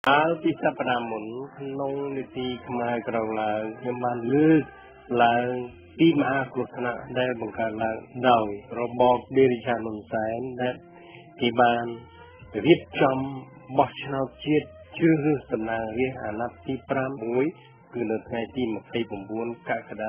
ពីសប្តាហ៍មុនក្នុងនីតិខ្មែរក្រងឡើងខ្ញុំបានលើកឡើងពីមហាគ្រោះថ្នាក់ដែលបង្កើតឡើងដោយរបបដេរិឆានហ៊ុនសែនដែលគេបានរៀបចំបោះឆ្នោតជាតិជ្រើសរើសតំណាងរាស្ត្រអាណត្តិទី5មួយគឺនៅថ្ងៃទី29កក្កដា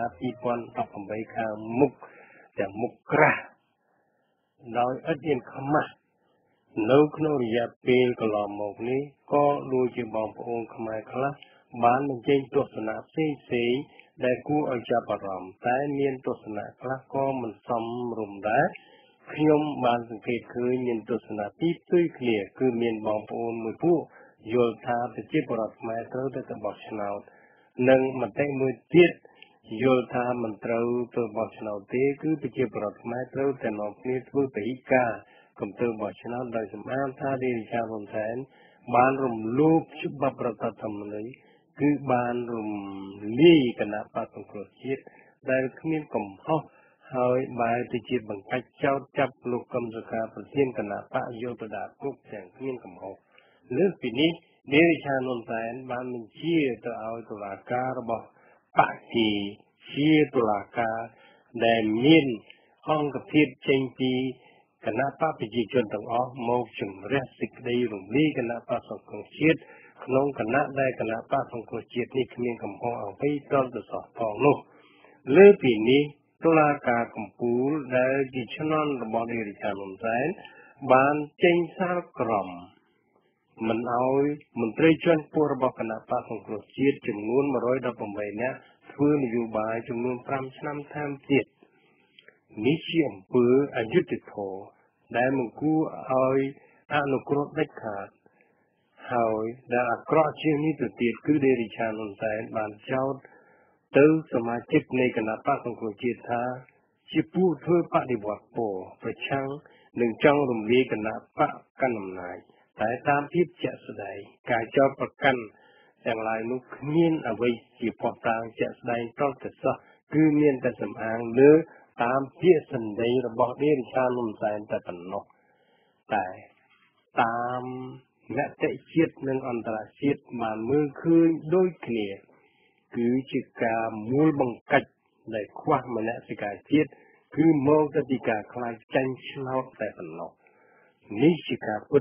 2018ខាងមុខទាំងមុខក្រាស់ដោយឥតមានខ្មាស់នៅក្នុងរយៈពេលកន្លងមកនេះក៏ដូចជាបងប្អូនខ្មែរខ្លះបានបញ្ចេញទស្សនៈផ្សេងៗដែលគួរឲ្យចាប់អារម្មណ៍តែមានទស្សនៈខ្លះក៏មិនសមរម្យដែរខ្ញុំបានសង្កេតឃើញមានទស្សនៈទីផ្ទុយគ្នាគឺមានបងប្អូនមួយពួកយល់ថាប្រជាពលរដ្ឋខ្មែរត្រូវតែបោះឆ្នោតនិងមតិមួយទៀតយល់ថាមិនត្រូវទៅបោះឆ្នោតទេគឺប្រជាពលរដ្ឋខ្មែរត្រូវតែនាំគ្នាធ្វើពហិការគំទៅបោះឆ្នោតដោយសម្អាងថាដេរិឆានហ៊ុនសែនបានរំលោភច្បាប់រដ្ឋធម្មនុញ្ញគឺបានរំលាយគណៈបក្សសង្គ្រោះជាតិដែលគ្មានកំហុសហើយបែរទៅជាបង្កាច់ចោទចាប់លោកកឹមសុខាប្រធានគណៈបកយកទៅដាក់គុកទាំងគ្មានកំហុសលើសពីនេះដេរិឆានហ៊ុនសែនបានបញ្ជាទៅឲ្យតុលាការរបស់បកជាតុលាការដែលមានអង្គភាពចេញពីគណៈបកប្រជាជនទាំងអស់មកជំរះសេចក្តីរំលាយគណៈបកសង្គ្រោះជាតិក្នុងគណៈដែលគណៈបកសង្គ្រោះជាតិនេះគ្មានកំហុសអ្វីតលទៅសោះផងនោះលើពីនេះតុលាការកំពូលដែលជាឈ្នន់របស់ដេរិឆានហ៊ុនសែនបានចេញសាលក្រមមិនឲ្យមន្ត្រីជាន់ខ្ពស់របស់គណៈបកសង្គ្រោះជាតិចំនួន118នាក់ធ្វើនយោបាយចំនួន5ឆ្នាំថែមទៀតនេះជាអំពើអយុត្តិធម៌ដែលមិនគួរឲ្យអនុគ្រោះដាច់ខាតហើយដែលអាក្រក់ជាងនេះទៅទៀតគឺដេរិឆានហ៊ុនសែនបានចោទទៅសមាជិកនៃគណៈបកសង្គ្រោះជាតិថាជាពួកធ្វើបដិវត្តពណ៌ប្រឆាំងនឹងចង់រំលាយគណៈបកកាន់អំណាចតែតាមភាពជាក់ស្ដែងការចោទប្រកាន់ទាំងឡាយនោះគ្មានអ្វីជាផុសតាងជាក់ស្ដែងតទៅសោះគឺមានតែសំអាងលើតាមពាក្យសម្ដីរបស់ដេរិឆានហ៊ុនសែនតែប៉ុណ្ណោះតែតាមមតិជាតិនិងអន្តរជាតិបានមើលឃើញដូចគ្នាគឺជាការមូលបង្កាច់ដែលខ្វះមនសិការជាតិគឺមកទៅពីការខ្លាចចាញ់ឆ្នោតតែប៉ុណ្ណោះនេះជាការពិត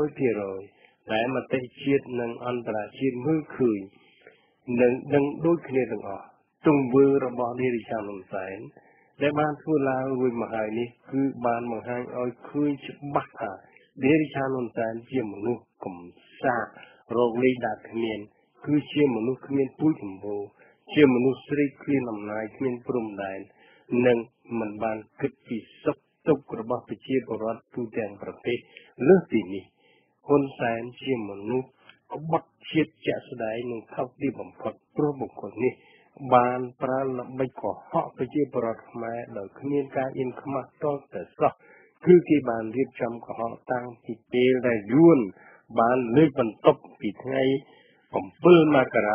100% ដែលមតិជាតិនិងអន្តរជាតិមើលឃើញនិងដឹងដូចគ្នាទាំងអស់ទង្វើរបស់ដេរិឆានហ៊ុនសែនដែលបានធ្វើឡើងរួចមកហើយនេះគឺបានបង្ហាញឲ្យឃើញច្បាស់ថាដេរិឆានហ៊ុនសែនជាមនុស្សកំសាករកលេខដាក់គ្មានគឺជាមនុស្សគ្មានពូជចម្បូរជាមនុស្សស្រេកឃ្លានអំណាចគ្មានព្រំដែននិងមិនបានគិតពីសុខទុក្ខរបស់ប្រជាពលរដ្ឋទូទាំងប្រទេសលើសពីនេះហ៊ុនសែនជាមនុស្សក្បត់ជាតិជាក់ស្ដែងនិងថោកទាបបំផុតព្រោះបុគ្គលនេះបានប្រើល្បិចកុហកប្រជាពលរដ្ឋខ្មែរដោយគ្មានការអៀនខ្មាស់តតែសោះគឺគេបានរៀបចំកុហកតាំងពីពេលដែលយួនបានលើកបន្ទប់ពីថ្ងៃ7មករា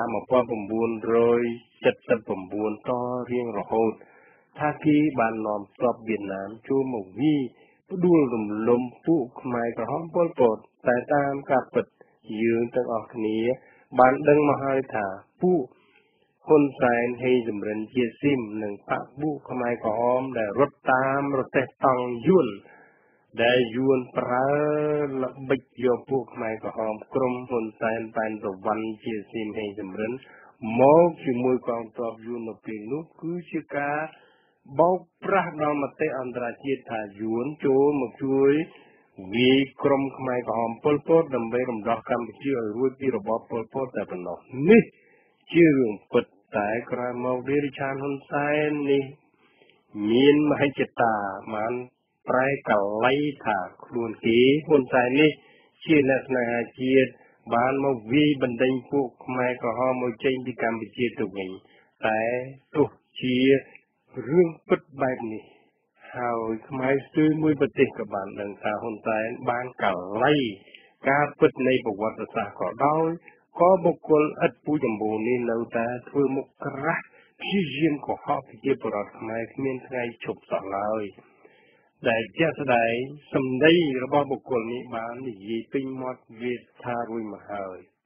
1979តរៀងរហូតថាគេបាននាំទ័ពវៀតណាមចូលមកវាយផ្ដួលរំលំពួកខ្មែរក្រហមប៉ុលពតតែតាមការពិតយើងទាំងអស់គ្នាបានដឹងមកហើយថាពួកហ៊ុនសែនហេសំរិនជាស៊ីមនិងបកពួកខ្មែរក្រហមដែលរត់តាមរទេះតង់យួនដែលយួនប្រើល្បិចយកពួកខ្មែរក្រហមក្រុមហ៊ុនសែនប៉ែនប្រវ័នជាស៊ីមហេសំរិនមកជាមួយកងទ័ពយួននៅពេលនោះគឺជាការបោកប្រាស់ដល់មតិអន្តរជាតិថាយួនចូលមកជួយវាយក្រុមខ្មែរក្រហមប៉ុលពតដើម្បីរំដោះកម្ពុជាឲ្យរួចពីរបបប៉ុលពតតែប៉ុណ្ណោះនេះជារឿងពិតតែក្រោយមកដេរិឆានហ៊ុនសែននេះមានមហិច្ឆតាបានប្រែកលៃថាខ្លួនគេហ៊ុនសែននេះជាអ្នកស្នេហាជាតិបានមកវាយបណ្ដេញពួកខ្មែរក្រហមមកចេញពីកម្ពុជាទៅវិញតែទោះជារឿងពិតបែបនេះហើយខ្មែរស្ទើរមួយប្រទេសក៏បានដឹងថាហ៊ុនសែនបានកលៃការពិតនៃប្រវត្តិសាស្ត្រក៏ដោយក៏បុគ្គលឥតពូជចម្បូរនេះនៅតែធ្វើមុខក្រាស់ព្យាយាមកុហកប្រជាពលរដ្ឋខ្មែរគ្មានថ្ងៃឈប់សោះឡើយដែលជាក់ស្ដែងសម្ដីរបស់បុគ្គលនេះបាននិយាយពេញមាត់វាថារួចមកហើយ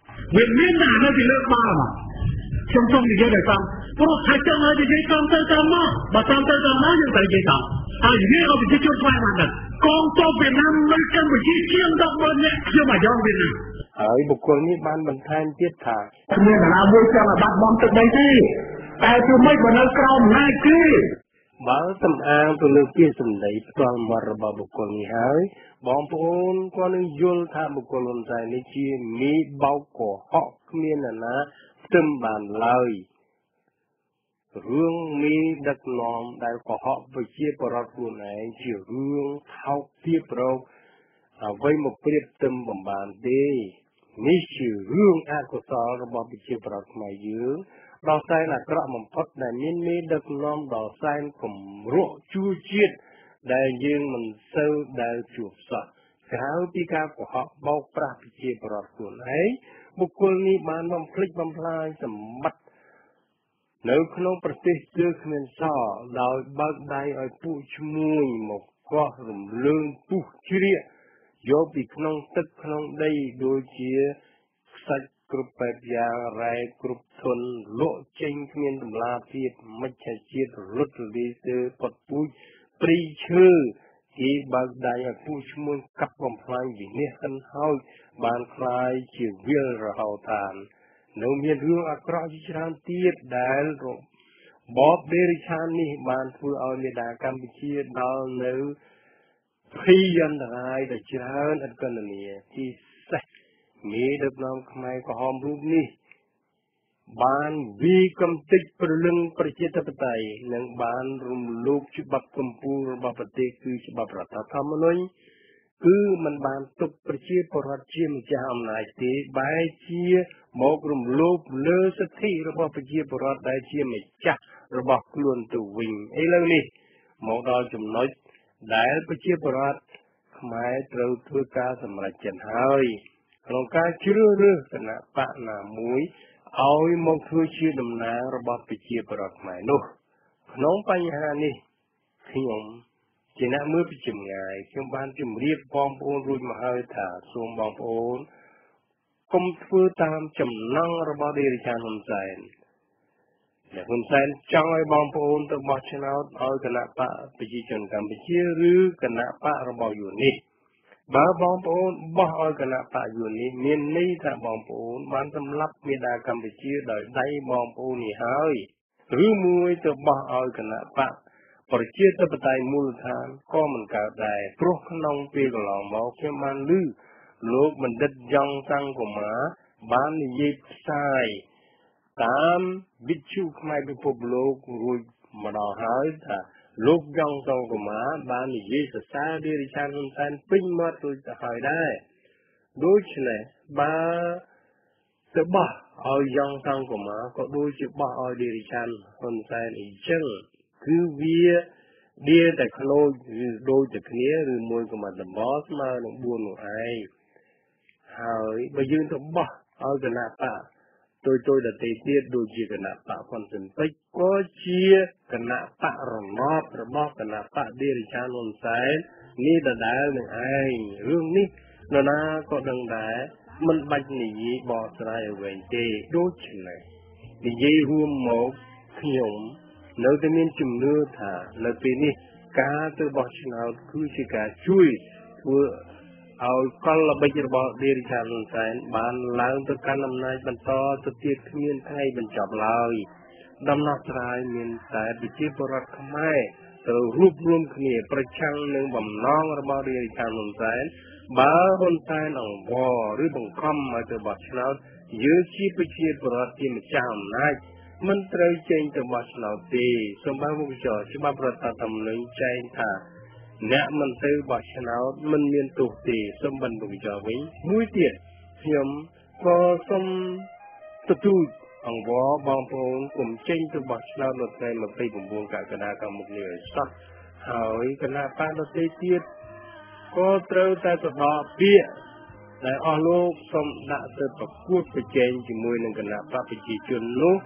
វាមានតែនៅពីលើក្បាលមកខ្ញុំសូមនិយាយឲ្យតាមព្រោះថាចឹងហើយនិយាយតាមទៅតាមមកបើតាមទៅតាមមកយើងត្រូវនិយាយតាមហើយនិយាយឲ្យប្រជាជនខ្មែរបានដឹងកងទ័ពវៀតណាមនៅកម្ពុជាជាង100000នាក់ខ្ញុំអាយ៉ងវៀតណាមហើយបុគ្គលនេះបានបន្ថែមទៀតថាគ្មានណាមួយចង់ឲ្យបាត់បង់ទឹកដីទេតែធ្វើម៉េចបើនៅក្រោមអំណាចគេបើសំអាងទៅលើពាក្យសម្ដីផ្ទាល់មាត់របស់បុគ្គលនេះហើយបងប្អូនក៏នឹងយល់ថាបុគ្គលហ៊ុនសែននេះជាមីបោកកុហកគ្មានអ្នកណាស្ទឹមបានឡើយរឿងមីដឹកនាំដែលកុហកប្រជាពលរដ្ឋខ្លួនឯងជារឿងថោកទាបរកអ្វីមកប្រៀបផ្ទឹមបំបានទេនេះជារឿងអកុសលរបស់ប្រជាពលរដ្ឋខ្មែរយើងដល់សែនអាក្រក់បំផុតដែលមានមេដឹកនាំដល់សែនគំរក់ជួជាតិដែលយើងមិនសូវដែលជួបសោះក្រៅពីការកុហកបោកប្រាស់ប្រជាពលរដ្ឋខ្លួនឯងបុគ្គលនេះបានបំភ្លេចបំផ្លាញសម្បត្តិនៅក្នុងប្រទេសគឺគ្មានសល់ដោយបើកដៃឲ្យពួកឈ្មួញមកកោះរំលើងពុះជ្រៀកយកពីក្នុងទឹកក្នុងដីដូចជាខ្សាច់គ្រប់បែបយ៉ាងរ៉ែគ្រប់ធនលក់ចេញគ្មានតម្លាភាពមិច្ឆជាតិរលត់រលាយទៅពត់ពូជព្រីឈើគេបើកដៃឲ្យពួកឈ្មួញកាប់បំផ្លាញវិនិច្ឆ័យហិនហោចបានคล้ายជាវិលរហោតាននៅមានរឿងអាក្រក់ជាច្រើនទៀតដែលរបបដេរិឆាននេះបានធ្វើឲ្យមេដាកម្ពុជាដល់នៅភ័យអន្តរាយដ៏ច្រើនឥតគណនាទីសេសមេដឹកនាំខ្មែរក្រហមរូបនេះបានវិកំតិចព្រលឹងប្រជាធិបតេយ្យនិងបានរំលោភច្បាប់កម្ពុជារបស់ប្រទេសគឺច្បាប់រដ្ឋធម្មនុញ្ញគឺมันបានទុកប្រជាពលរដ្ឋជាម្ចាស់អំណាចទេបែរជាមករំលោភលើសិទ្ធិរបស់ប្រជាពលរដ្ឋដែលជាម្ចាស់របស់ខ្លួនទៅវិញឥឡូវនេះមកដល់ចំណុចដែលប្រជាពលរដ្ឋខ្មែរត្រូវធ្វើការសម្រេចចិត្តហើយក្នុងការជ្រើសរើសគណៈបកណាមួយឲ្យមកធ្វើជាតំណាងរបស់ប្រជាពលរដ្ឋខ្មែរនោះក្នុងបញ្ហានេះខ្ញុំជាអ្នកមើលពីចម្ងាយខ្ញុំបានជម្រាបបងប្អូនរួចមកហើយថាសូមបងប្អូនកុំធ្វើតាមចំណង់របស់ដេរិឆានហ៊ុនសែនអ្នកហ៊ុនសែនចង់ឲ្យបងប្អូនទៅបោះឆ្នោតឲ្យគណៈបកប្រជាជនកម្ពុជាឬគណៈបករបស់យួននេះបើបងប្អូនបោះឲ្យគណៈបកយួននេះមានន័យថាបងប្អូនបានសម្លាប់មេដាកម្ពុជាដោយដៃបងប្អូននេះហើយឬមួយទៅបោះឲ្យគណៈបកប្រជាធិបតេយ្យមូលដ្ឋានក៏មិនកើតដែរព្រោះក្នុងពេលកន្លងមកខ្ញុំបានឮលោកបណ្ឌិតយ៉ងសង្គមាបាននិយាយផ្សាយតាមវិទ្យុខ្មែរពិភពលោករួចម្ដងហើយថាលោកយ៉ងសង្គមាបាននិយាយសរសើរដេរិឆានហ៊ុនសែនពេញមាត់រួចទៅហើយដែរដូច្នេះបើទៅបោះឲ្យយ៉ងសង្គមាក៏ដូចជាបោះឲ្យដេរិឆានហ៊ុនសែនអីចឹងគឺវាដៀតែខ្លោចឬដូចតែគ្នាឬមួយក៏មកដំបស្មើនឹង4នោះឯងហើយបើយើងទៅបោះឲ្យគណៈបកtôi đã thấy tiết đôi chỉ cái nạp bạc quan tâm tới có chia cái nạp bạc rồi bóp cái nạp bạc đi để cha luôn sai ní đã đá được ai hương ní nó na có đằng đá mình bạch nỉ bỏ ra về tê đôi chỉ này thì dây huom một nhung nếu tôi nên chùm nước thả là vì ní cá tôi bỏ nào cứ chỉ cả chui vừaเอาก็ระบายระบบเดริชาลงแสนบานล้างตัวการนำนายบรรทอตัวเตี้ยขมิ้นไทยบรรจับลอยดำนักรายมีแต่ปิจิปรัตขมายตัวรูปรวมขมิ้นประชังหนึ่งบ่มน้องระบบเดริชาลงแสนบ้าคนแสนอ่างวอหรือบังคับมาตัวบัชนาเยอะชีปิจิปรัตที่มีจำนายมันเตยเจงตัวบัชนาตีสมบัติมุกจอฉบับรัตธรรมนึงใจท่าអ្នកមិនទៅបោះឆ្នោតមិនមានទោសទេសូមបន្តវិចារវិញមួយទៀតខ្ញុំក៏សូមទទូចអង្វរបងប្អូនកុំចេញទៅបោះឆ្នោតនៅថ្ងៃ29កក្កដាខាងមុខនេះឲ្យសោះហើយគណៈបកដទៃទៀតក៏ត្រូវតែទៅដកពាក្យដែលអស់លោកសូមដាក់ទៅប្រកួតប្រជែងជាមួយនឹងគណៈបកប្រជាជននោះ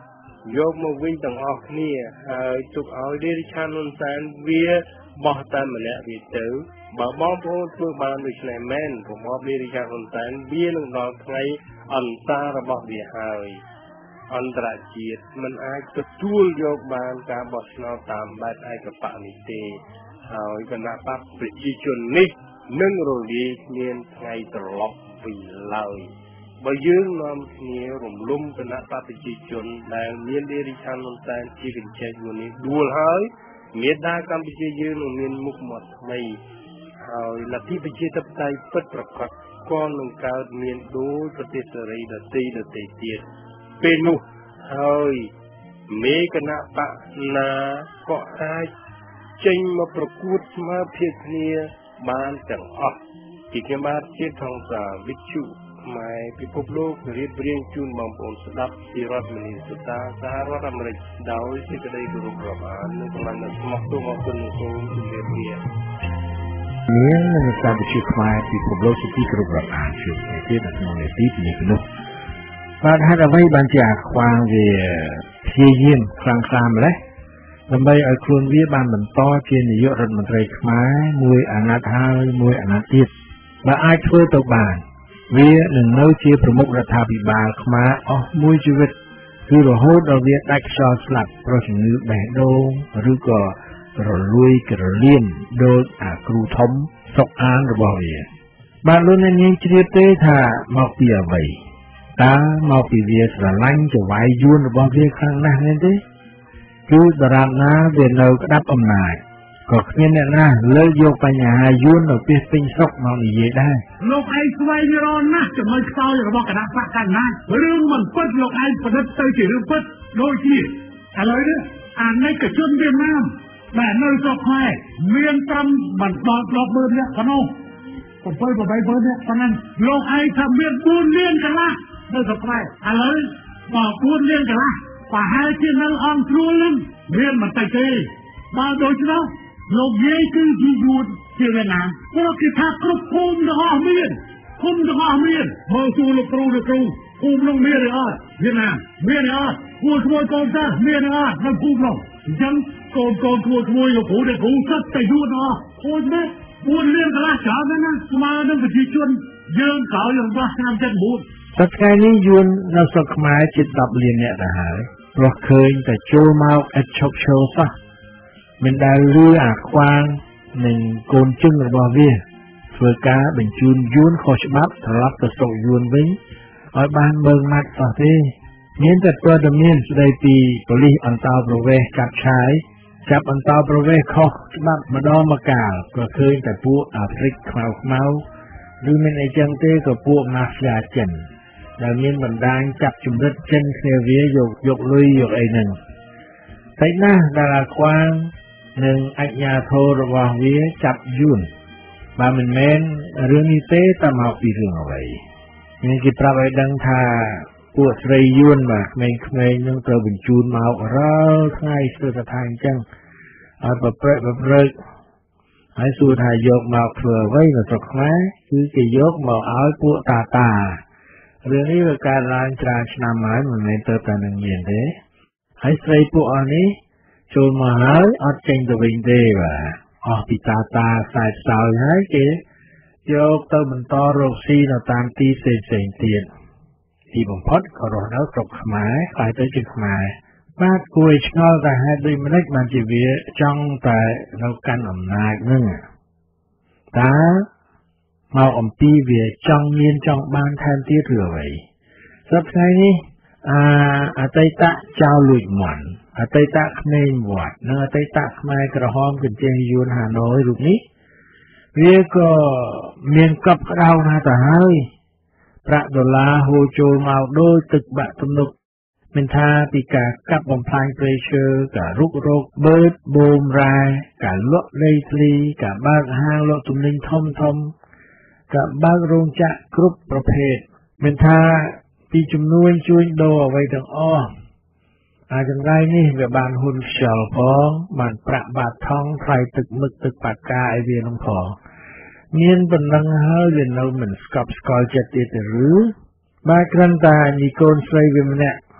យកមកវិញទាំងអស់គ្នាហើយទុកឲ្យដេរិឆានហ៊ុនសែនវាបោះតែម្នាក់វាទៅបើបងប្អូនធ្វើបានដូច្នេះមែនរបបដេរិឆានហ៊ុនសែនវានឹងដល់ថ្ងៃអន្តារបស់វាហើយអន្តរជាតិមិនអាចទទួលយកបានការបោះឆ្នោតតាមបែបឯកបៈនេះទេហើយគណៈបកប្រជាជននេះនឹងរលាយគ្មានថ្ងៃត្រឡប់ពីឡើយបើយើងនាំគ្នារំលំគណៈបកប្រជាជនដែលមានដេរិឆានហ៊ុនសែនជាកញ្ចែកមួយនេះដួលហើយមេដាកម្ពុជាយើងនឹងមានមុខមាត់ថ្មីហើយលទ្ធិប្រជាធិបតេយ្យពិតប្រាកដក៏នឹងកើតមានដោយប្រទេសសេរីដទៃទៀតពេលនោះហើយមេគណៈបកណាក៏អាចចេញមកប្រកួតស្មើភាពគ្នាបានទាំងអស់ពីខ្ញុំបាទជាថងសាវិទ្យុខ្មែរពិភពលោករៀបរៀងជូនបងប្អូនស្ដាប់ពីរដ្ឋមនីសុតាសហរដ្ឋអាមេរិកដោយសេចក្តីគោរពរាប់អាននិងកម្លាំងស្មោះទងអរគុណសូមជម្រាបលាមាននៅតាមវិទ្យុខ្មែរពិភពលោកជាទីគោរពរាប់អានជួបទៀតនៅក្នុងនីតិនេះនោះបាទហេតុអ្វីបានជាអាខ្វាងវាព្យាយាមខ្លាំងក្លាម្ល៉េះដើម្បីឲ្យខ្លួនវាបានបន្តជានាយករដ្ឋមន្ត្រីខ្មែរមួយអាណត្តិហើយមួយអាណត្តិទៀតបើអាចធ្វើទៅបានវានឹងនៅជាប្រមុខរដ្ឋាភិបាលខ្មែរអស់មួយជីវិតគឺរហូតដល់វាដាច់ខ្យល់ស្លាប់ព្រោះជំងឺបេះដូងឬក៏រលួយក្រលៀមដោយអាគ្រូធំសុកអានរបស់វាបាទលោកអ្នកនាងជ្រាបទេថាមកពីអ្វីតើមកពីវាស្រឡាញ់ចវាយយួនរបស់វាខ្លាំងណាស់មែនទេគឺដរាបណាវានៅក្តាប់អំណាចក៏គ្មានអ្នកណាលើកយកបញ្ហាយួននៅពីពេញស្រុកមកនិយាយដែរលោកឯងស្វែងរកណាស់ចំណុចខ្សោយរបស់គណៈបកកណ្ដាលរឿងមិនពិតលោកឯងប្រឌិតទៅជារឿងពិតដូចជាឥឡូវនេះអាណិកជនវៀតណាមដែលនៅស្រុកខ្មែរមានត្រឹមបន្ត10,000នាក់ប៉ុណ្ណោះ7-8,000នាក់ប៉ុណ្ណឹងលោកឯងថាមាន4លានកន្លះនៅស្រុកខ្មែរឥឡូវមក4លានកន្លះប្រហែលជានៅអង្គស្រួលនឹងមានមិនតិចទេបើដូច្នោះលោកយាយគឺជាយួនជាវៀតណាមព្រោះគេថាគ្រប់ភូមិទាំងអស់មានភូមិទាំងអស់មានមើលទូលោកគ្រូភូមិនោះមានឬអត់វៀតណាមមានឬអត់គួរឈ្មោះកូនតាមានឬអត់នៅភូមិនោះអញ្ចឹងកូនគួរឈ្មោះលោកគ្រូដែលគ្រូសិតតែយួនអស់ខូចមែន4លានកន្លះច្រើនណាស់ស្មើនឹងប្រជាជនយើងក្រោយរបស់ឆ្នាំ79 សប្តាហ៍នេះយួននៅស្រុកខ្មែរជិត10លាននាក់ទៅហើយព្រោះឃើញតែចូលមកឥតឈប់ឈរសោះមិនដែលលឺអាខ្វាងនិងកូនជឹងរបស់វាធ្វើការបញ្ជូនយួនខុសច្បាប់ត្រឡប់ទៅស្រុកយួនវិញឲ្យបានមើងម៉ាត់សោះទេមានតែព័ត៌មានស្ដីពីប៉ូលីសអន្តោប្រវេសន៍ចាប់ឆាយចាប់អន្តោប្រវេសន៍ខុសច្បាប់ម្ដងម្កាលក៏ឃើញតែពួកអាហ្វ្រិកខ្មៅឬមិនអីចឹងទេក៏ពួកម៉ាហ្វៀចិនដែលមានបណ្ដាញចាប់ជំរិតចិនគ្នាវាយកលុយយកអីហ្នឹងតែណាស់ដែលអាខ្វាងនិងអញ្ញាធររបស់វាចាប់យួនបើមិនមែនរឿងនេះទេតើមកពីរឿងអ្វីមានគេប្រាប់ឲ្យដឹងថាពួកស្រីយួនបាទក្មេងៗនឹងត្រូវបញ្ជូនមករាល់ថ្ងៃស្ទើរតែថាអញ្ចឹងឲ្យប្រព្រឹត្តហើយសួរថាយកមកធ្វើអ្វីនៅស្រុកខ្មែរគឺគេយកមកឲ្យពួកតារឿងនេះវាកើតឡើងច្រើនឆ្នាំហើយមិនមែនទៅតែនឹងមានទេហើយស្រីពួកអស់នេះចូលមកហើយអត់ចេញទៅវិញទេបាទអស់ពីតាខ្សែខ្សោយហើយគេយកទៅបន្តរកស៊ីនៅតាមទីផ្សេងទៀតទីបំផុតក៏រស់នៅស្រុកខ្មែរខ្លាយទៅជាខ្មែរបាទគួរឲ្យឆ្ងល់តែហេតុដូចម្តេចបានជាវាចង់តែនៅកាន់អំណាចនឹងតើមកអំពីវាចង់បានថែមទៀតឬអ្វីសប្តាហ៍នេះអតីតចៅលួចមន់អតីតក្មេងវត្តនិងអតីតខ្មែរក្រហមកញ្ជែងយួនហាណូយរូបនេះវាក៏មានកប់ក្តៅណាស់ទៅហើយប្រាក់ដុល្លារហូរចូលមកដោយទឹកបាក់ទំនប់មិនថាពីការកាប់បំផ្លាញព្រៃឈើការរុករកបឺតបូមរ៉ែការលក់ដីធ្លីការបើកហាងលក់ទំនិញធំការបើករោងចក្រគ្រប់ប្រភេទមិនថាពីជំនួយជួញដូរអ្វីទាំងអស់អាចង្រៃនេះវាបានហ៊ុនខ្យល់ផងបានប្រាក់បាតថងថ្លៃទឹកមឹកទឹកបាត់កាឲ្យវានឹងផងមានប៉ុណ្ណឹងហើយវានៅមិនស្កប់ស្កល់ចិត្តទៀតទេឬបាទគ្រាន់តែនិកូនស្រីវាម្នាក់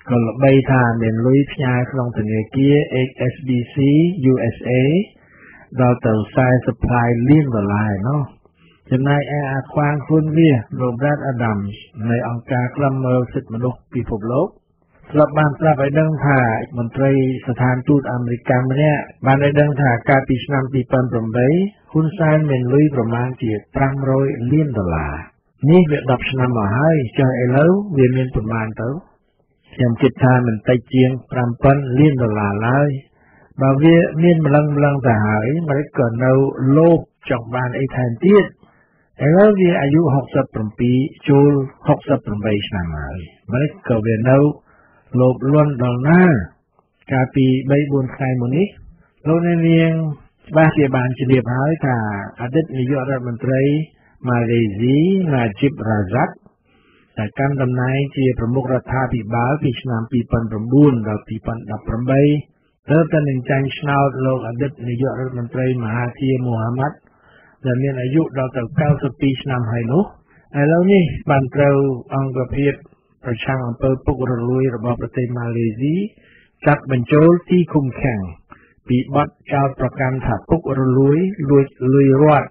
ក៏ល្បីថាមានលុយផ្ញើក្នុងធនាគារ HSBC USA ដល់ទៅ$40 លាននោះចំណែកឯអាខ្វាងខ្លួនវា Robert Adams នៃអង្គការឃ្លាំមើលសិទ្ធិមនុស្សពិភពលោកស្លាប់បានប្រាប់ឲ្យដឹងថាមន្ត្រីស្ថានទូតអាមេរិកម្នាក់បានឲ្យដឹងថាកាលពីឆ្នាំ2008ហ៊ុនសែនមានលុយប្រមាណជា$500 លាននេះវា10ឆ្នាំមកហើយចុះឥឡូវវាមានប្រមាណទៅខ្ញុំគិតថាមិនតិចជាង$7 លានឡើយបើវាមានម្លឹងទៅហើយមិនក៏នៅលោភចង់បានអីថែមទៀតឥឡូវវាអាយុ67ចូល68ឆ្នាំហើយមិនក៏វានៅលោភលន់ដល់ណាកាលពី 3-4 ថ្ងៃមុននេះលោកអ្នកនាងច្បាស់ជាបានជ្រាបហើយថាអតីតនាយករដ្ឋមន្ត្រីម៉ាឡេស៊ី Najib Razak ដែលកាន់តំណែងជាប្រមុខរដ្ឋាភិបាលពីឆ្នាំ2009ដល់2018ទើបតែនឹងចាញ់ឆ្នោតលោកអតីតនាយករដ្ឋមន្ត្រីមហាធីរ Mohamad ដែលមានអាយុដល់ទៅ92ឆ្នាំហើយនោះឥឡូវនេះបានត្រូវអង្គភាពប្រឆាំងអំពើពុករលួយរបស់ប្រទេសម៉ាឡេស៊ីចាត់បញ្ចូលទីឃុំឃាំងពីបទចោទប្រកាន់ថាពុករលួយលួចលុយរដ្ឋ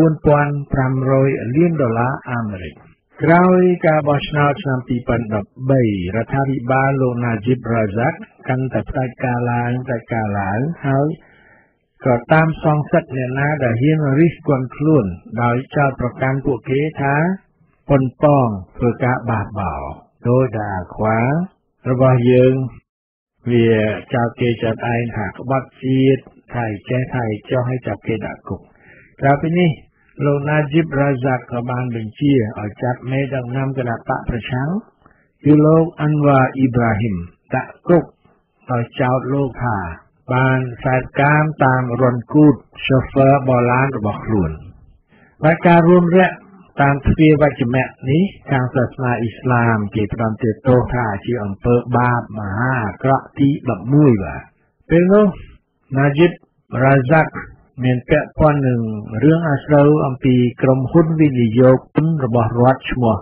$4,500 លានអាមេរិកក្រោយការបោះឆ្នោតឆ្នាំ2013រដ្ឋាភិបាលលោក Najib Razak កាន់តែផ្ដាច់ការឡើងហើយក៏តាមសងសឹកអ្នកណាដែលហ៊ានរិះគន់ខ្លួនដោយចោទប្រកាន់ពួកគេថាប៉ុនប៉ងធ្វើការបះបោរដោយតែអាខ្វារបស់យើងវាចោទគេចោទឯងថាក្បត់ជាតិថាចេះថាចោះឲ្យចាប់គេដាក់គុកក្រៅពីនេះលោក Najib Razak ក៏បានបញ្ជាឲ្យចាប់មេដឹកនាំគណបកប្រឆាំងគឺលោក Anwar Ibrahim ដាក់គុកដោយចោទលោកថាបានខ្សែកាមតាមរនគូត chauffeur បរឡានរបស់ខ្លួនហើយការរួមរយៈតាមទ្វារវជ្ជមៈនេះខាងសាសនាអ៊ីស្លាមគេផ្ដន្ទាទោសថាជាអំពើបាបមហាអាក្រក់ទី11បាទពេលនោះ Najib Razak មានពាក់ព័ន្ធនឹងរឿងអាស្រូវអំពីក្រុមហ៊ុនវិនិយោគរបស់រដ្ឋឈ្មោះ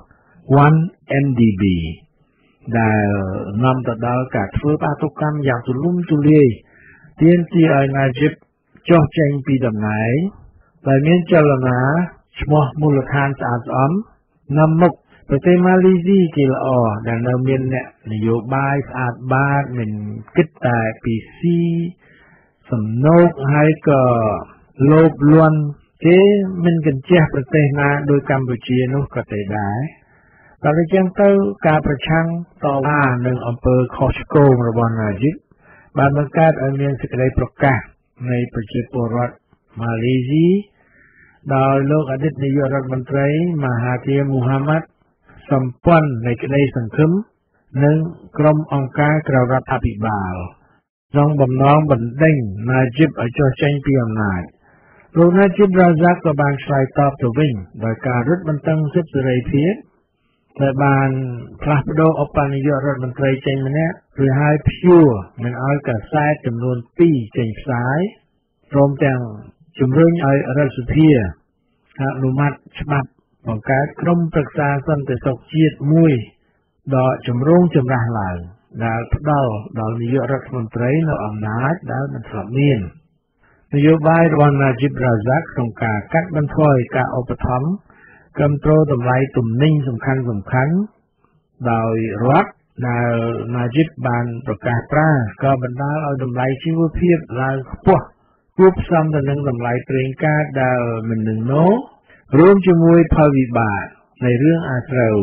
1MDB ដែលនាំទៅដល់ការធ្វើបាតុកម្មយ៉ាងទូលំទូលាយទាមទារឲ្យ Najib ចុះចេញពីតំណែងដោយមានចលនាឈ្មោះមូលដ្ឋានស្អាតស្អំនាំមុខប្រទេសម៉ាឡេស៊ីគេល្អដែលនៅមានអ្នកនយោបាយស្អាតបាតមិនគិតតែពីស៊ីសំណូកហើយក៏លោភលន់គេមិនកញ្ជះប្រទេសណាដោយកម្ពុជានោះក៏ទេដែរតែជាចឹងទៅការប្រឆាំងតវ៉ានឹងអំពើខុសឆ្គងរបស់ Najib បានបង្កើតឲ្យមានសេចក្តីប្រកាសនៃប្រជាពលរដ្ឋម៉ាឡេស៊ីដោយលោកអតីតនាយករដ្ឋមន្ត្រីមហាធីរ Mohamad សម្ព័ន្ធនៃក្តីសង្ឃឹមនិងក្រុមអង្គការក្រៅរដ្ឋាភិបាលក្នុងបំណងបណ្ដេញ Najib ឲ្យចុះចេញពីអំណាចលោក Najib Razak ក៏បានឆ្លើយតបទៅវិញដោយការរឹតបន្តឹងសិទ្ធិសេរីភាពដែលបានផ្លាស់ប្ដូរឧបនាយករដ្ឋមន្ត្រីចេញម្នាក់ឬហើយព្យួរមិនឲ្យកាសែតចំនួន2ចេញផ្សាយព្រមទាំងជំរុញឲ្យរដ្ឋសភាអនុម័តច្បាប់បង្កើតក្រុមប្រឹក្សាសន្តិសុខជាតិមួយដ៏ចម្រូងចម្រាសឡើងដែលផ្ដល់ដល់នាយករដ្ឋមន្ត្រីនៅអំណាចដែលមិនធ្លាប់មាននយោបាយរបស់ Najib Razak ក្នុងការកាត់បន្ថយការឧបត្ថម្ភគាំទ្រតម្លៃទំនិញសំខាន់ដោយរដ្ឋដែល Najib បានប្រកាសប្រើក៏បណ្ដាលឲ្យតម្លៃជីវភាពឡើងខ្ពស់គួបផ្សំទៅនឹងតម្លៃប្រេងកាតដែលមិននឹងណូរួមជាមួយផលវិបាកនៃរឿងអាស្រូវ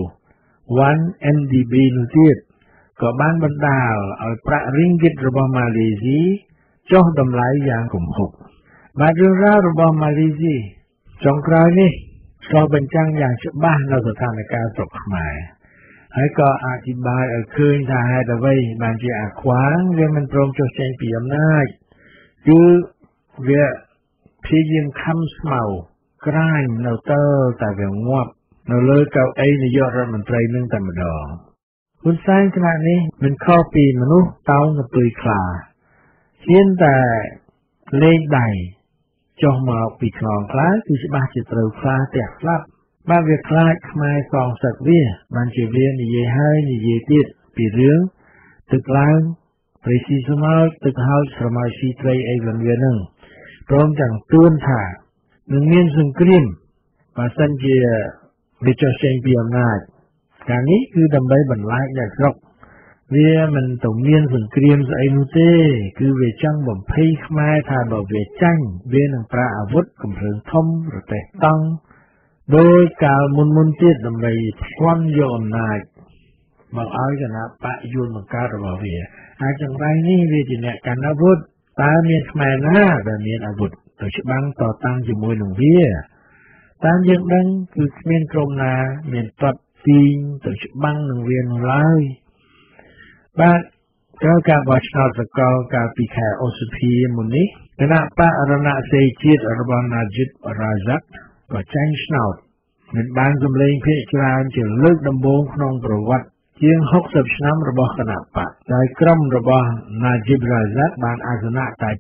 1MDB នោះទៀតក៏បានបណ្ដាលឲ្យប្រាក់រីងហ្គីតរបស់ម៉ាឡេស៊ីចុះតម្លៃយ៉ាងគំហុកបាទរឿងរ៉ាវរបស់ម៉ាឡេស៊ីចុងក្រោយនេះឆ្លុះបញ្ចាំងយ៉ាងច្បាស់នៅស្ថានភាពស្រុកខ្មែរហើយក៏អធិប្បាយឲ្យឃើញថាហេតុអ្វីបានជាអាខ្វាងវាមិនព្រមចុះចេញពីអំណាចគឺវាព្យាយាមខំស្មៅក្រាញនៅទៅតែវាងាប់នៅលើកៅអីនាយករដ្ឋមន្ត្រីនឹងតែម្ដងហ៊ុនសែនគណៈនេះមិនខុសពីមនុស្សតោងកន្ទុយខ្លាហ៊ានតែលេងដៃចុះមកពីខ្នងខ្លាគឺច្បាស់ជាត្រូវខ្លាទះស្លាប់បាទវាខ្លាចខ្មែរសងសឹកវាបានជាវានិយាយហើយនិយាយទៀតពីរឿងទឹកឡើងព្រះស៊ីសមកទឹកហើយស្រមោលស៊ីត្រីអីវិញវានឹងព្រមទាំងទួនថានឹងមានសង្គ្រាមបើសិនជាវាចុះចេញពីអំណាចការនេះគឺដើម្បីបន្លាចអ្នកស្រុកវាមិនទៅមានសង្គ្រាមស្អីនោះទេគឺវាចង់បំភ័យខ្មែរថាបើវាចាញ់វានឹងប្រើអាវុធកំភ្លើងធំប្រទេសតង់ដោយកាលមុនទៀតដើម្បីផ្្លាន់យកអំណាចមកឲ្យគណៈបកយួនបង្កើតរបស់វាអាចចង្រៃនេះវាជាអ្នកកាន់អាវុធតើមានខ្មែរណាដែលមានអាវុធទៅច្បាំងតតាំងជាមួយនឹងវាតាមយើងដឹងគឺគ្មានក្រុមណាមានតបទីងទៅច្បាំងនឹងវានោះឡើយបាទក្រោយការបោះឆ្នោតសកលកាលពីខែឧសភាមុននេះគណៈបករណសិរ្សជាតិរបស់ Najib Razak ក៏ចាញ់ឆ្នោតមិនបានសម្លេងភាគច្រើនជាលើកដំបូងក្នុងប្រវត្តិជាង60ឆ្នាំរបស់គណៈបកដោយក្រុមរបស់ Najib Razak បានអាសនៈតែ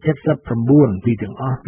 79ពីទាំងអស់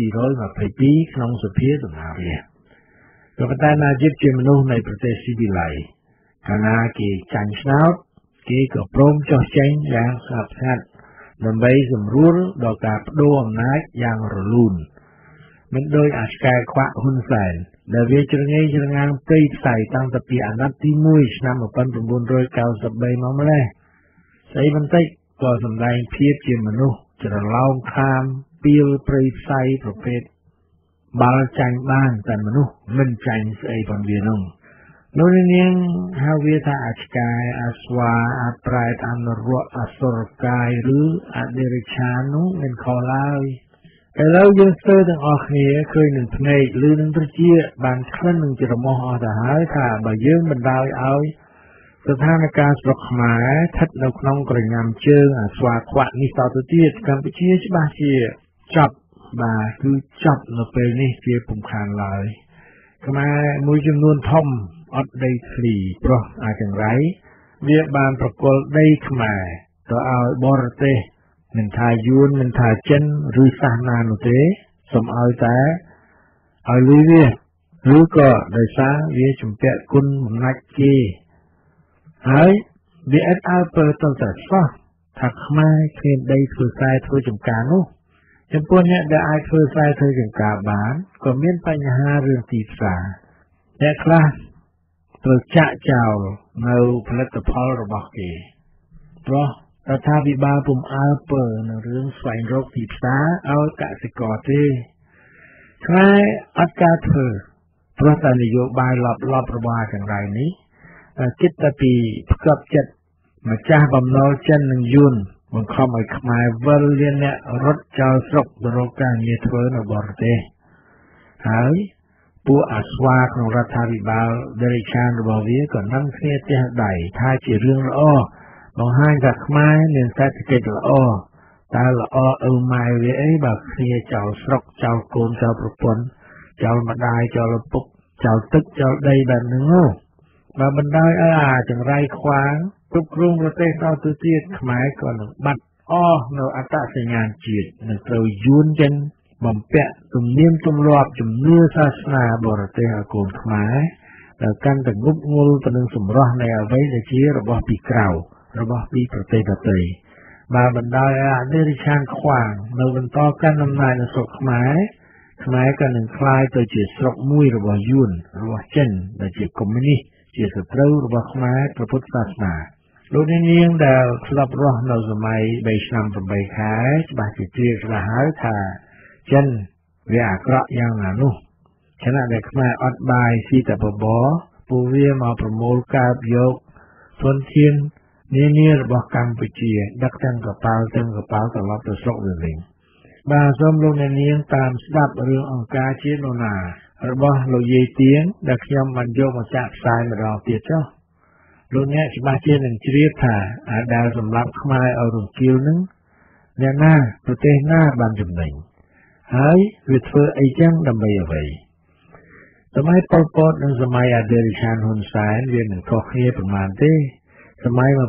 222ក្នុងសភាដំណាងរាស្ត្រក៏ប៉ុន្តែ Najib ជាមនុស្សនៃប្រទេសស៊ីវិល័យកាលណាគេចាញ់ឆ្នោតគេក៏ព្រមចុះចេញយ៉ាងស្ងប់ស្ងាត់ដើម្បីសម្រួលដល់ការបដូរអំណាចយ៉ាងរលូនមិនដោយអាឆ្កែខ្វាក់ហ៊ុនសែនដែលវាជ្រងេជ្រងាងព្រៃផ្សៃតាំងពីអាណត្តិទី1ឆ្នាំ1993មកម្ល៉េះស្អីបន្តិចក៏សម្ដែងភាពជាមនុស្សច្រឡោមខាមពីលព្រៃផ្សៃប្រភេទបាល់ចាញ់បានតែមនុស្សមិនចាញ់ស្អីផងវានោះលោកនាងហៅវាថាអាឆ្កែអាស្វាអាប្រែតអនរៈអសុរកាយឬអដិរិឆាននោះមិនខុសឡើយឥឡូវយើងស្ទើរទាំងអស់គ្នាឃើញនឹងភ្នែកឬនឹងត្រចៀកបានក្លិននឹងច្រមុះអស់ទៅហើយថាបើយើងបណ្ដោយឲ្យស្ថានភាពស្រុកខ្មែរស្ថិតនៅក្នុងក្រញាំជើងអាស្វាខ្វាក់នេះតទៅទៀតកម្ពុជាច្បាស់ជាចប់បាទគឺចប់នៅពេលនេះជាពុំខានឡើយខ្មែរមួយចំនួនធំអត់ដីធ្លីព្រោះអាចង្រៃវាបានប្រគល់ដីខ្មែរទៅឲ្យបរទេសមិនថាយួនមិនថាចិនឬសាសនានោះទេសូមឲ្យតែឲ្យលុយវាឬក៏ដោយសារវាជំពាក់គុណបំណាច់គេហើយវាអត់ឲ្យទៅតែសោះថាខ្មែរគ្មានដីធ្វើខ្សែធ្វើចំការនោះចំពោះអ្នកដែលអាចធ្វើខ្សែធ្វើចំការបានក៏មានបញ្ហារឿងទីផ្សារអ្នកខ្លះត្រូវចាក់ចោលនៅផលិតផលរបស់គេព្រោះរដ្ឋាភិបាលពុំអើពើនៅរឿងស្វែងរកទីផ្សារឲ្យកសិករទេខ្មែរអត់ការធ្វើព្រោះតែនយោបាយលបរបស់អាចង្រៃនេះគិតតែពីផ្គប់ចិត្តម្ចាស់បំណុលចិននិងយួនបង្ខំឲ្យខ្មែរវិលលៀនអ្នករត់ចោលស្រុកទៅរកការងារធ្វើនៅបរទេសហើយពួកអាស្វាក្នុងរដ្ឋាភិបាលដេរិឆានរបស់វាក៏នាំគ្នាទះដៃថាជារឿងល្អបង្ហាញថាខ្មែរមានសេដ្ឋកិច្ចល្អតើល្អអ៊ូម៉ែវាអីបើគ្នាចោលស្រុកចោលកូនចោលប្រពន្ធចោលម្ដាយចោលឪពុកចោលទឹកចោលដីបែបហ្នឹងបើបណ្ដោយឲ្យអាចង្រៃខ្វាងគ្រប់គ្រងប្រទេសដល់ទៅទៀតខ្មែរក៏នឹងបាត់អស់នៅអត្តសញ្ញាណជាតិនឹងត្រូវយួនចិនបំពាក់ទំនៀមទម្លាប់ជំនឿសាសនាបរទេសឲ្យកូនខ្មែរដែលកាន់តែងប់ងល់ទៅនឹងសម្រស់នៃអ្វីដែលជារបស់ពីក្រៅរបស់ពីប្រទេសដទៃបើបណ្ដោយឲ្យអមេរិកានខ្វាងនៅបន្តកាន់អំណាចនៅស្រុកខ្មែរក៏នឹងក្លាយទៅជាស្រុកមួយរបស់យួនរបស់ចិនដែលជាកុម្មុយនីសជាសត្រូវរបស់ខ្មែរព្រះពុទ្ធសាសនាលោកនាងដែលធ្លាប់រស់នៅសម័យ3ឆ្នាំ8ខែច្បាស់ជាជ្រាបច្បាស់ហើយថាចិនវាអាក្រក់យ៉ាងណានោះខណៈដែលខ្មែរអត់បាយស៊ីតែបបរពួកវាមកប្រមូលកើបយកធនធាននានារបស់កម្ពុជាដឹកទាំងកប៉ាល់ត្រឡប់ទៅស្រុកវាវិញបាទសូមលោកអ្នកនាងតាមស្ដាប់រឿងអង្គការជាតិនរណារបស់លោកយាយទៀងដែលខ្ញុំបានយកមកចាក់ផ្សាយម្ដងទៀតចុះលោកអ្នកច្បាស់ជានឹងជ្រាបថាអាដែលសម្រាប់ខ្មែរឲ្យរង្គាលនឹងអ្នកណាប្រទេសណាបានចំណេញហើយវាធ្វើអីចឹងដើម្បីអ្វីសម័យប៉ុលពតនិងសម័យអដិរិឆានហ៊ុនសែនវាមិនខុសគ្នាប៉ុន្មានទេសម័យ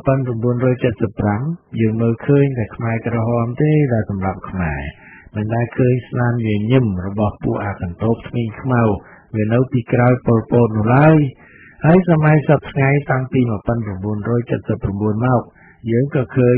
1975យើងមើលឃើញតែខ្មែរក្រហមទេដែលសម្រាប់ខ្មែរមិនដែលឃើញស្នាមញញឹមរបស់ពួកអាកន្តោបថ្មីខ្មៅវានៅពីក្រោយប៉ុលពតនោះឡើយហើយសម័យសពថ្ងៃតាំងពី1979មកយើងក៏ឃើញ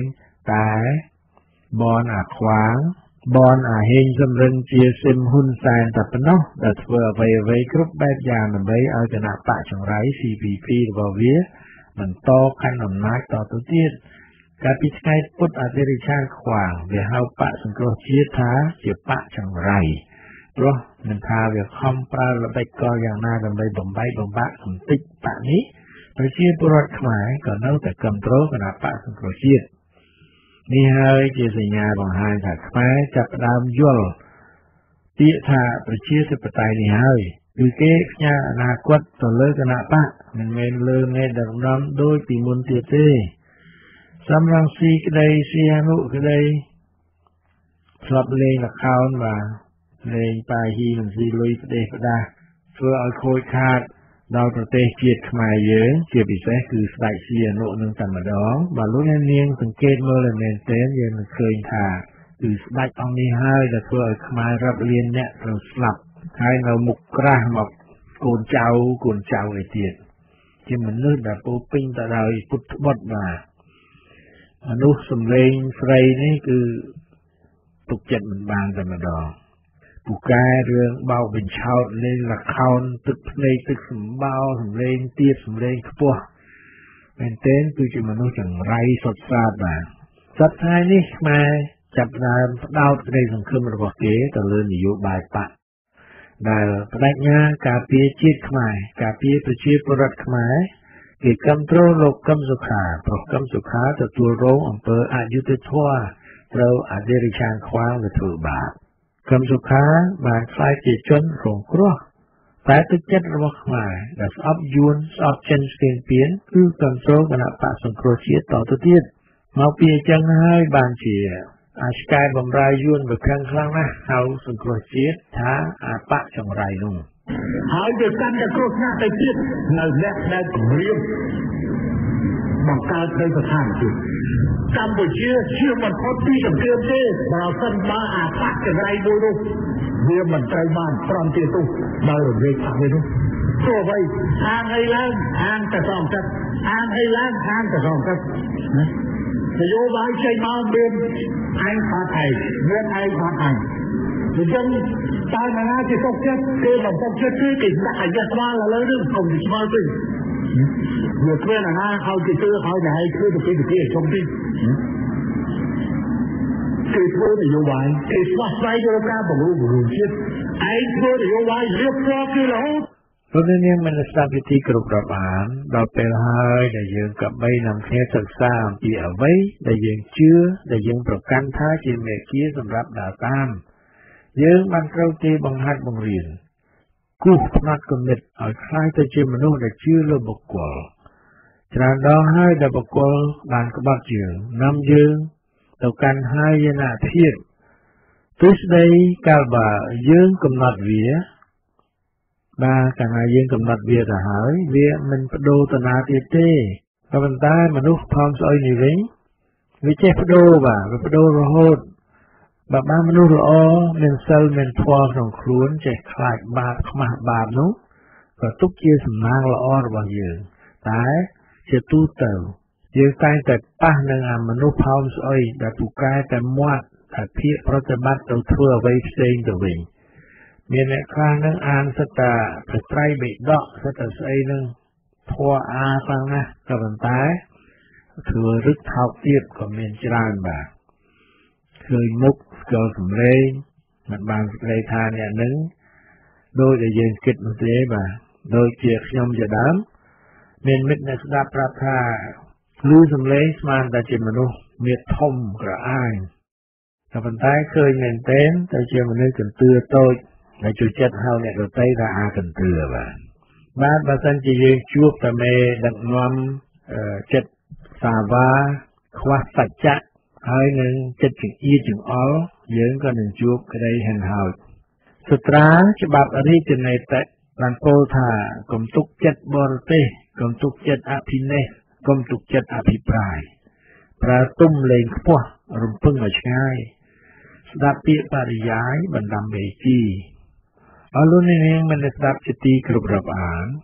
តែបនអាខ្វាងបនអាហេងសំរិនជាសឹមហ៊ុនសែនតែប៉ុណ្ណោះដែលធ្វើអ្វីៗគ្រប់បែបយ៉ាងដើម្បីឲ្យគណៈបកចង្រៃ CPP របស់វាបន្តកាន់អំណាចតទៅទៀតកាលពីថ្ងៃពុធអធិរាជខាងខ្វាងវាហៅបកសង្គ្រោះជាតិថាជាបកចង្រៃព្រោះមិនថាវាខំប្រើល្បិចកលយ៉ាងណាដើម្បីបំបែកបំបាក់កំតិចបកនេះប្រជាពលរដ្ឋខ្មែរក៏នៅតែគ្រប់គ្រងគណៈបកសង្គ្រោះជាតិនេះហើយជាសញ្ញាបង្ហាញថាខ្មែរចាប់ផ្ដើមយល់ពាក្យថាប្រជាធិបតេយ្យនេះហើយគឺគេផ្ញើអនាគតទៅលើគណៈបកមិនមែនលើមេដឹកនាំដូចពីមុនទៀតទេសំរងស៊ីក្តីសៀនុក្តីធ្លាប់លេងល្ខោនបាទលេងប៉ាហ៊ីមិនស៊ីលុយផ្ដេសផ្ដាសធ្វើឲ្យខូចខាតដល់ប្រទេសជាតិខ្មែរយើងជាពិសេសគឺស្ដេចសៀនុនឹងតែម្ដងបើលោកអ្នកនាងសង្កេតមើលឲ្យមែនទែនយើងនឹងឃើញថាគឺស្ដេចអង្គនេះហើយដែលធ្វើឲ្យខ្មែររាប់លានអ្នកត្រូវស្លាប់ហើយនៅមុខក្រាស់មកកូនចៅឯទៀតជាមនុស្សដែលពោពេញទៅដោយពុទ្ធបុត្របាទមនុស្សសំឡេងស្រីនេះគឺទុកចិត្តមិនបានតែម្ដងពូកែរឿងបោកបញ្ឆោតលេងល្ខោនទឹកភ្នែកទឹកសម្បោសំឡេងទៀបសំឡេងខ្ពស់មែនទែនគឺជាមនុស្សចង្រៃសុទ្ធសាធបាទសប្តាហ៍នេះខ្មែរចាប់ផ្ដើមផ្ដោតក្តីសង្ឃឹមរបស់គេទៅលើនយោបាយបកដែលបដិញ្ញាការពារជាតិខ្មែរការពារប្រជាពលរដ្ឋខ្មែរគេគ្រប់គ្រងលោកកឹមសុខាព្រោះកឹមសុខាទទួលរងអំពើអយុត្តិធម៌ត្រូវអធិរាជខាងខ្វាងទៅធ្វើបាបកឹមសុខាបានខ្លាចជាជនរងគ្រោះតែទឹកចិត្តរបស់ខ្មែរដែលស្អប់យួនស្អប់ចិនស្គៀងពៀនគឺគ្រប់គ្រងគណៈបកសង្គ្រោះជាតិតទៅទៀតមកពីអញ្ចឹងហើយបានជាអាឆ្កែបំរើយួនប្រខឹងខ្លាំងណាស់ហៅសង្គ្រោះជាតិថាអាបកចង្រៃនោះហើយវាកាន់តែគ្រោះថ្នាក់ទៅទៀតនៅអ្នកដែលគម្រាមបង្កើតនៅស្ថានភាពកម្ពុជាជាមិនផុតពីសង្គ្រាមទេបើសិនបើអាបកចង្រៃមួយនោះវាមិនត្រូវបានប្រន់ទាទោសដោយរំលែកអស់វិញនោះព្រោះអ្វីអាងអីឡើងអាងតែសងចិត្តអាងអីឡើងអាងតែសងចិត្តណានយោបាយចេញមកមានឯងបាត់ឯងមានឯងបាត់ឯងអញ្ចឹងតើណាជាទុកចិត្តគេមិនទុកចិត្តទេគេដាក់អាយ៉ាស្មាឥឡូវនេះកុំស្មាទេវាគ្មានអាណាឲ្យគេធ្វើឲ្យតែឯងធ្វើទៅពីជុំទីគេធ្វើនយោបាយគេស្វាស្វែងរកការបង្រួបបង្រួមជាតិឯងធ្វើនយោបាយរៀបរាប់គឺរហូតលោកនាងមានស្ដាប់វិធីគ្រប់រាប់អានដល់ពេលហើយដែលយើងក៏បីនាំគ្នាសិក្សាអំពីអ្វីដែលយើងជឿដែលយើងប្រកាន់ថាជាមេគាសម្រាប់ដើរតាមយើងបានត្រូវគេបង្ហាត់បង្រៀនគូសផ្នែកគំនិតឲ្យខ្លាយទៅជាមនុស្សដែលជឿលើបុគ្គលច្រើនដងហើយដែលបុគ្គលបានក្បត់យើងនាំយើងទៅកាន់ហាយនភាពទិសដីកាលបើយើងកំណត់វាបាទកាលណាយើងកំណត់វាទៅហើយវាមិនបដូរទៅណាទៀតទេក៏ប៉ុន្តែមនុស្សផងស្អុយនេះវិញវាចេះបដូរបាទវាបដូររហូតបើបានមនុស្សល្អមានសិលមានធម៌ក្នុងខ្លួនចេះខ្លាចបាបខ្មាស់បាបនោះក៏ទុកជាសំណាងល្អរបស់យើងតែជាទូទៅយើងតែងតែប៉ះនឹងអាមនុស្សផោមស្អុយដែលពូកែតែមាត់តែភាកប្រតិបត្តិទៅធ្វើអ្វីផ្សេងទៅវិញមានអ្នកខ្លះនឹងអានសិតតាប្រត្រៃបិដកសិតតាស្អីនឹងធัวអាខ្លាំងណាស់ក៏ប៉ុន្តែធ្វើរឹកថោកទៀតក៏មានច្រើនបាទឃើញមុខស្គាល់សម្លេងមិនបានសេចក្តីថាអ្នកនឹងដោយដែលយើងគិតនោះទេបាទដូចជាខ្ញុំជាដើមមានមិត្តអ្នកស្ដាប់ប្រាប់ថាឮសម្លេងស្មានតែជាមនុស្សមានធំក្រអាយក៏ប៉ុន្តែឃើញមែនទែនតែជាមនុស្សកន្ទឿតូចដែលជួយចិត្តហៅអ្នកដទៃថាអាកន្ទឿបាទបើសិនជាយើងជួបតែមេដឹកនាំចិត្តសាវាខ្វះសច្ចៈហើយនឹងចិត្តចង្អៀតចង្អល់យើងក៏នឹងជួបក្តីហិនហោចសុត្រាច្បាប់រាជនីតិបានពោលថាកុំទុកចិត្តបរទេសកុំទុកចិត្តអភិនេស្កកុំទុកចិត្តអភិប្រាយប្រើទុំលេងខ្ពស់រំពឹងឲ្យឆ្ងាយស្ដាប់ពាក្យបរិយាយបណ្ដាំមេជីអរលោកនាងមិនស្ដាប់ជាទីគ្រប់រាប់អាន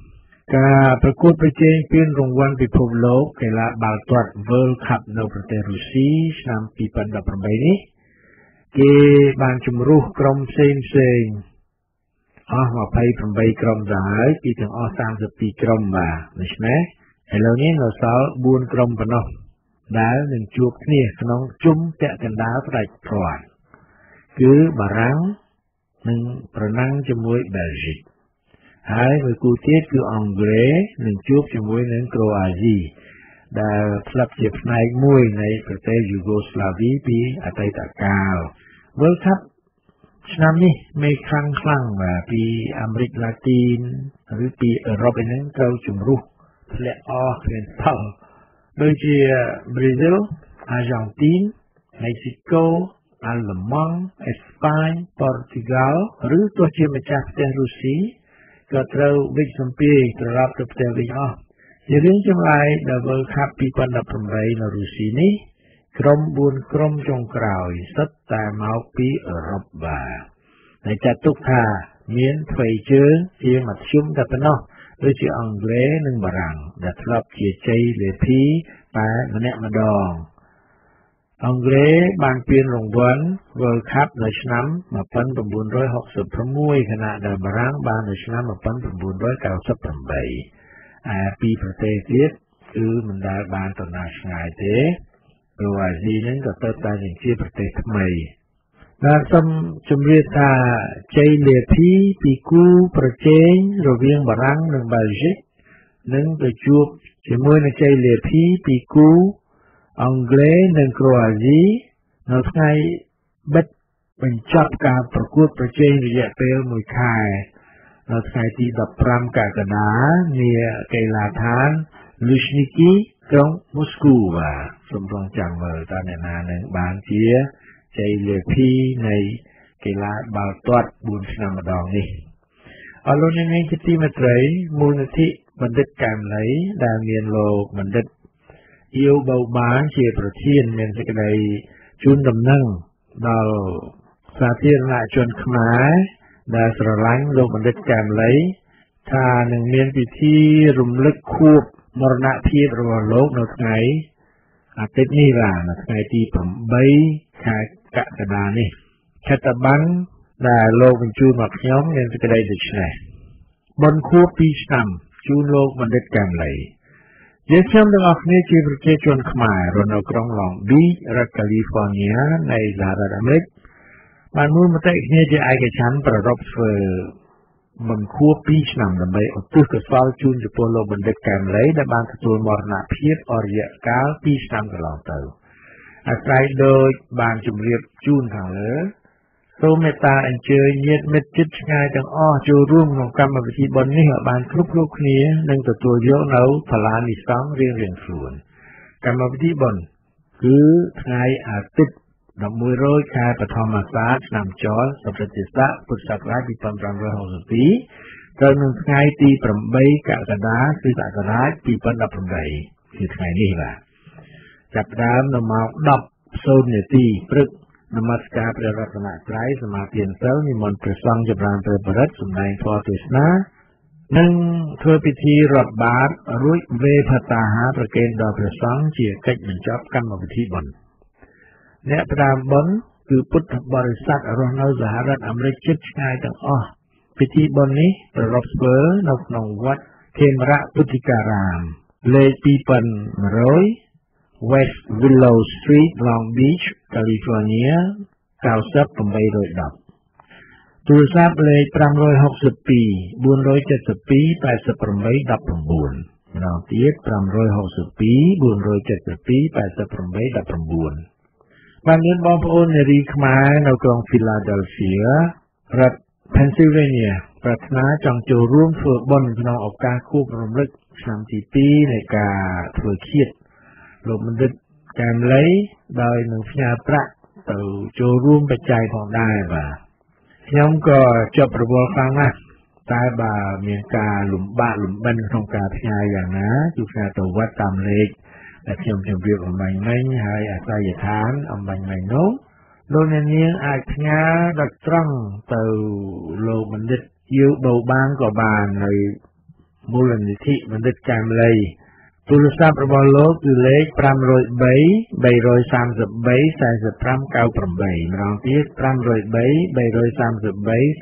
ការប្រកួតប្រជែងពានរង្វាន់ពិភពលោកកីឡាបាល់ទាត់ World Cup នៅប្រទេសរុស្ស៊ីឆ្នាំ2018នេះគេបានជំរុះក្រុមផ្សេងអស់28ក្រុមទៅហើយពីទាំងអស់32ក្រុមបាទដូច្នេះឥឡូវនេះនៅសល់4ក្រុមប៉ុណ្ណោះដែលនឹងជួបគ្នាក្នុងជុំពាក់កណ្ដាលផ្ដាច់ព្រាត់គឺបារាំងនិងប្រណាំងជាមួយបែលហ្សិកហើយមួយគូទៀតគឺអង់គ្លេសនឹងជួបជាមួយនឹងក្រូអាស៊ីដែលធ្លាប់ជាផ្នែកមួយនៃប្រទេសយូហ្គោស្លាវីពីអតីតកាល World Cup ឆ្នាំនេះមេខ្លាំងបាទពីអាមេរិកឡាទីនឬពីអឺរ៉ុបឯហ្នឹងត្រូវជំរុះធ្លាក់អស់គ្មានផលដូចជាប្រេស៊ីល អាហ្សង់ទីន មេស៊ីកូ អាល្លឺម៉ង់ អេស្ប៉ាញ ប៉ូទុយហ្គាល់ឬទោះជាម្ចាស់ផ្ទះរុស្ស៊ីក៏ត្រូវវិច្ចសម្ពាយត្រឡប់ទៅផ្ទះវិញអស់ជារឿងចម្លែកដែល World Cup 2018នៅរុស្ស៊ីនេះក្រុម4ក្រុមចុងក្រោយសុទ្ធតែមកពីអឺរ៉ុបបាទតែចាត់ទុកថាមានថ្វីជើងជាមធ្យមតែប៉ុណ្ណោះដូចជាអង់គ្លេសនិងបារាំងដែលធ្លាប់ជាជ័យលាភីតែម្នាក់ម្ដងអង់គ្លេសបានពានរង្វាន់ World Cup នៅឆ្នាំ1966ខណៈដែលបារាំងបាននៅឆ្នាំ1998ឯពីប្រទេសទៀតគឺមិនដែលបានទៅណាឆ្ងាយទេក្រូអាស៊ីនឹងក៏ទៅតែនឹងជាប្រទេសថ្មីដែលសូមជម្រាបថាជ័យលាភីពីគូប្រជែងរវាងបារាំងនិងបែលហ្សិកនឹងទៅជួបជាមួយនឹងជ័យលាភីពីគូអង់គ្លេសនិងក្រូអាស៊ីនៅថ្ងៃបិទបញ្ចប់ការប្រកួតប្រជែងរយៈពេល1ខែនៅថ្ងៃទី15កក្កដានាកីឡាដ្ឋាន Luzhniki ក្រុងមូស្គូបាទសូមរងចាំមើលតើអ្នកណានឹងបានជាជ័យលាភីនៃកីឡាបាល់ទាត់4ឆ្នាំម្ដងនេះអរលោកអ្នកនាងជាទីមេត្រីមូលនិធិបណ្ឌិតកែមលីដែលមានលោកបណ្ឌិតអ៊ីវបូបានជាប្រធានមានសេចក្តីជូនដំណឹងដល់សាធារណជនខ្មែរដែលស្រឡាញ់លោកបណ្ឌិតកែមលីថានឹងមានពិធីរំលឹកខួបមរណភាពរបស់លោកនៅថ្ងៃអាទិត្យនេះបាទនៅថ្ងៃទី8ខែកក្កដានេះខិត្តប័ណ្ណដែលលោកបញ្ជូនមកខ្ញុំមានសេចក្តីដូចនេះបុណ្យខួប2ឆ្នាំជូនលោកបណ្ឌិតកែមលីយើងខ្ញុំទាំងអស់គ្នាជាប្រជាជនខ្មែររស់នៅក្រុង Long Beach រដ្ឋ California នៃសហរដ្ឋអាមេរិកបានមូលមតិគ្នាជាឯកច្ឆន្ទប្រារព្ធធ្វើបុណ្យខួប2ឆ្នាំដើម្បីឧទ្ទិសកុសលជូនចំពោះលោកបណ្ឌិតកែមលីដែលបានទទួលមរណភាពអស់រយៈកាល2ឆ្នាំកន្លងទៅអាស្រ័យដោយបានជម្រាបជូនខាងលើសូមមេត្តាអញ្ជើញញាតិមិត្តជិតឆ្ងាយទាំងអស់ចូលរួមក្នុងកម្មវិធីបុណ្យនេះឲ្យបានគ្រប់គ្នានិងទទួលយកនៅផល្លានិសង្ឃរៀងៗខ្លួនកម្មវិធីបុណ្យគឺថ្ងៃអាទិត្យ1100ខែបឋមសាទឆ្នាំចសប្បទស័កពុទ្ធសករាជ2562ត្រូវនឹងថ្ងៃទី8កក្កដាគ្រិស្តសករាជ2018គឺថ្ងៃនេះបាទចាប់ផ្ដើមនៅម៉ោង 10:00 នាទីព្រឹកនមស្ការព្រះរតនត្រ័យសមាទានសិលនិមន្តព្រះសង្ឃចម្រើនព្រះបរិត្តសម្ដែងធម៌ទេសនានិងធ្វើពិធីរាប់បាតរួចវេផតាហាប្រគេនដល់ព្រះសង្ឃជាកិច្ចបញ្ចប់កម្មវិធីបុណ្យអ្នកផ្ដើមបុណ្យគឺពុទ្ធបរិស័ទរស់នៅសហរដ្ឋអាមេរិកជិតឆ្ងាយទាំងអស់ពិធីបុណ្យនេះប្រារព្ធធ្វើនៅក្នុងវត្តខេមរៈពុទ្ធិការាមលេខ2100 West Willow Street Long Beach California 90810ទូរស័ព្ទលេខ562 472 8819ម្ដងទៀត562 472 8819បានមានបងប្អូននារីខ្មែរនៅក្រុង Philadelphia រដ្ឋ Pennsylvania ប្រាថ្នាចង់ចូលរួមធ្វើបុណ្យក្នុងឱកាសខួបរំលឹកឆ្នាំទី2នៃការធ្វើឃាតលោកបណ្ឌិតកែមលីដោយនឹងផ្ញើប្រាក់ទៅចូលរួមបច្ច័យផងដែរបាទខ្ញុំក៏ជាប់រវល់ខ្លាំងណាស់តែបើមានការលំបាកលំបិនក្នុងការផ្ញើយ៉ាងណាគឺផ្ញើទៅវត្តតាមលេខដែលខ្ញុំជម្រាបអំបញ្ញមិញហើយអាសយដ្ឋានអំបញ្ញមិញនោះលោកអ្នកនាងអាចផ្ញើដល់ត្រង់ទៅលោកបណ្ឌិតយូបូបានក៏បាននៅមូលនិធិបណ្ឌិតកែមលីទូរស័ព្ទរបស់លោកគឺលេខ503 333 4598ម្ដងទៀត503 333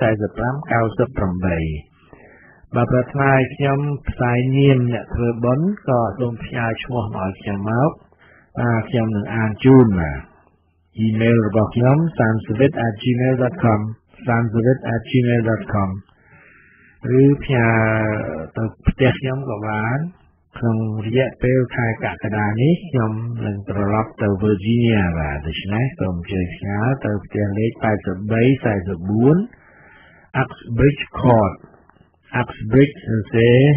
4598បើប្រាថ្នាឲ្យខ្ញុំផ្សាយនាមអ្នកធ្វើបុណ្យក៏សូមផ្ញើឈ្មោះមកឲ្យខ្ញុំមកខ្ញុំនឹងអានជូនបាទemail របស់ខ្ញុំ sansavit@gmail.com sansavit@gmail.com ឬផ្ញើទៅផ្ទះខ្ញុំក៏បានក្នុងរយៈពេលខែកក្កដានេះខ្ញុំនឹងត្រឡប់ទៅ Virginia បាទដូច្នេះសូមអញ្ជើញផ្ញើទៅផ្ទះលេខ8344 Uxbridge Court Uxbridge សរសេរ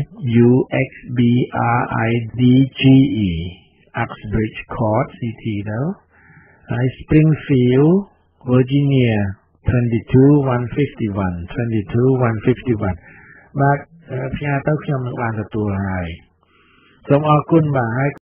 UXBRIDGE Uxbridge Court CT ទៅហើយ Springfield Virginia 22151បាទផ្ញើទៅខ្ញុំនឹងបានទទួលហើយសូមអរគុណបាទហើយ